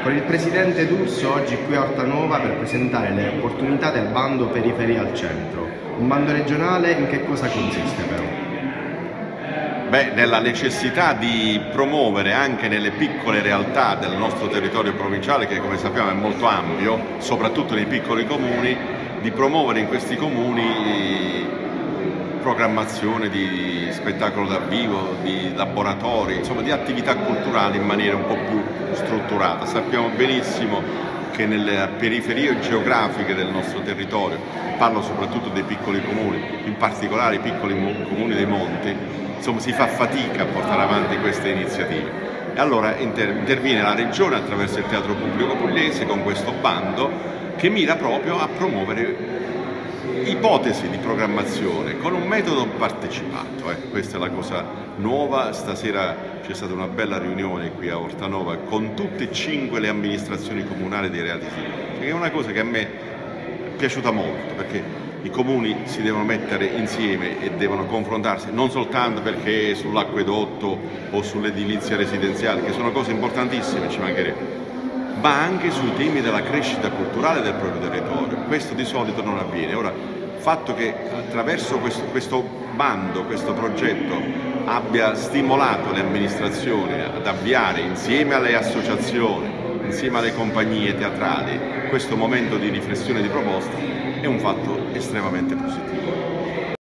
con il presidente D'Urso oggi qui a Ortanova per presentare le opportunità del bando Periferia al Centro. Un bando regionale in che cosa consiste però? Beh, nella necessità di promuovere anche nelle piccole realtà del nostro territorio provinciale, che come sappiamo è molto ampio, soprattutto nei piccoli comuni, di promuovere in questi comuni programmazione di spettacolo dal vivo, di laboratori, insomma di attività culturali in maniera un po' più strutturata. Sappiamo benissimo che nelle periferie geografiche del nostro territorio, parlo soprattutto dei piccoli comuni, in particolare i piccoli comuni dei monti, insomma si fa fatica a portare avanti queste iniziative. E allora interviene la Regione attraverso il Teatro Pubblico Pugliese con questo bando che mira proprio a promuovere ipotesi di programmazione con un metodo partecipato. Questa è la cosa nuova. Stasera c'è stata una bella riunione qui a Ortanova con tutte e 5 le amministrazioni comunali dei reati sismici, che è una cosa che a me è piaciuta molto, perché i comuni si devono mettere insieme e devono confrontarsi non soltanto perché sull'acquedotto o sull'edilizia residenziale, che sono cose importantissime, ci mancherebbe, ma anche sui temi della crescita culturale del proprio territorio. Questo di solito non avviene. Ora, il fatto che attraverso questo bando, questo progetto abbia stimolato le amministrazioni ad avviare insieme alle associazioni, insieme alle compagnie teatrali, questo momento di riflessione e di proposta è un fatto estremamente positivo.